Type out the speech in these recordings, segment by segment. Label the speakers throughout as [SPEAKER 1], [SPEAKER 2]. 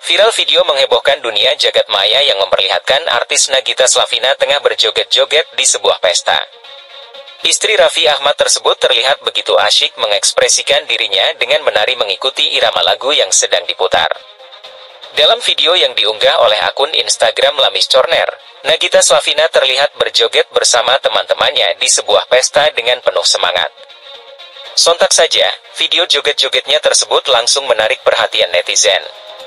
[SPEAKER 1] Viral video menghebohkan dunia jagat maya yang memperlihatkan artis Nagita Slavina tengah berjoget-joget di sebuah pesta. Istri Raffi Ahmad tersebut terlihat begitu asyik mengekspresikan dirinya dengan menari mengikuti irama lagu yang sedang diputar. Dalam video yang diunggah oleh akun Instagram Lamis Corner, Nagita Slavina terlihat berjoget bersama teman-temannya di sebuah pesta dengan penuh semangat. Sontak saja, video joget-jogetnya tersebut langsung menarik perhatian netizen.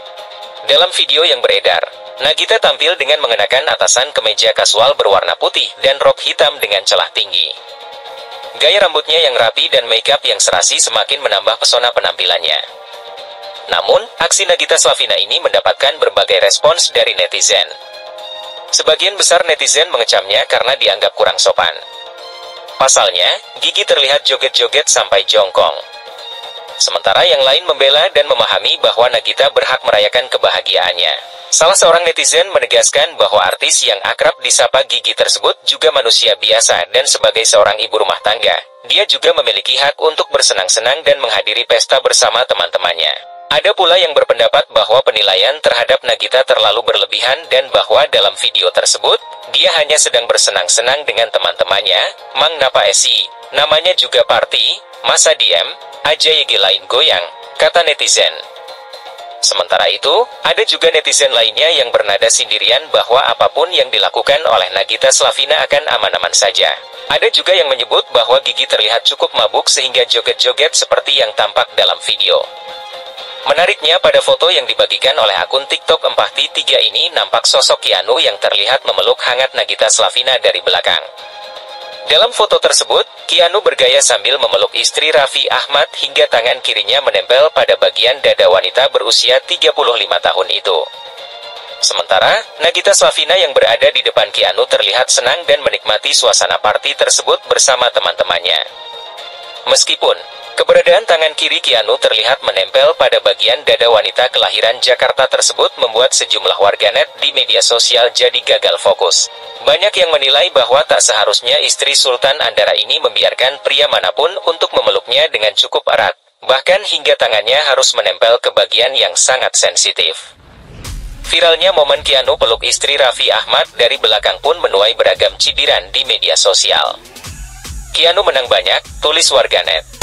[SPEAKER 1] Dalam video yang beredar, Nagita tampil dengan mengenakan atasan kemeja kasual berwarna putih dan rok hitam dengan celah tinggi. Gaya rambutnya yang rapi dan makeup yang serasi semakin menambah pesona penampilannya. Namun, aksi Nagita Slavina ini mendapatkan berbagai respons dari netizen. Sebagian besar netizen mengecamnya karena dianggap kurang sopan. Pasalnya, Gigi terlihat joget-joget sampai jongkong. Sementara yang lain membela dan memahami bahwa Nagita berhak merayakan kebahagiaannya. Salah seorang netizen menegaskan bahwa artis yang akrab disapa Gigi tersebut juga manusia biasa dan sebagai seorang ibu rumah tangga, dia juga memiliki hak untuk bersenang-senang dan menghadiri pesta bersama teman-temannya. Ada pula yang berpendapat bahwa penilaian terhadap Nagita terlalu berlebihan dan bahwa dalam video tersebut, dia hanya sedang bersenang-senang dengan teman-temannya, Mang Napa Esi, namanya juga party, masa diem, aja yege lain goyang, kata netizen. Sementara itu, ada juga netizen lainnya yang bernada sindirian bahwa apapun yang dilakukan oleh Nagita Slavina akan aman-aman saja. Ada juga yang menyebut bahwa Gigi terlihat cukup mabuk sehingga joget-joget seperti yang tampak dalam video. Menariknya pada foto yang dibagikan oleh akun TikTok Empati 3 ini nampak sosok Keanu yang terlihat memeluk hangat Nagita Slavina dari belakang. Dalam foto tersebut, Keanu bergaya sambil memeluk istri Raffi Ahmad hingga tangan kirinya menempel pada bagian dada wanita berusia 35 tahun itu. Sementara, Nagita Slavina yang berada di depan Keanu terlihat senang dan menikmati suasana party tersebut bersama teman-temannya. Meskipun keberadaan tangan kiri Keanu terlihat menempel pada bagian dada wanita kelahiran Jakarta tersebut membuat sejumlah warganet di media sosial jadi gagal fokus. Banyak yang menilai bahwa tak seharusnya istri Sultan Andara ini membiarkan pria manapun untuk memeluknya dengan cukup erat, bahkan hingga tangannya harus menempel ke bagian yang sangat sensitif. Viralnya momen Keanu peluk istri Raffi Ahmad dari belakang pun menuai beragam cibiran di media sosial. Keanu menang banyak, tulis warganet.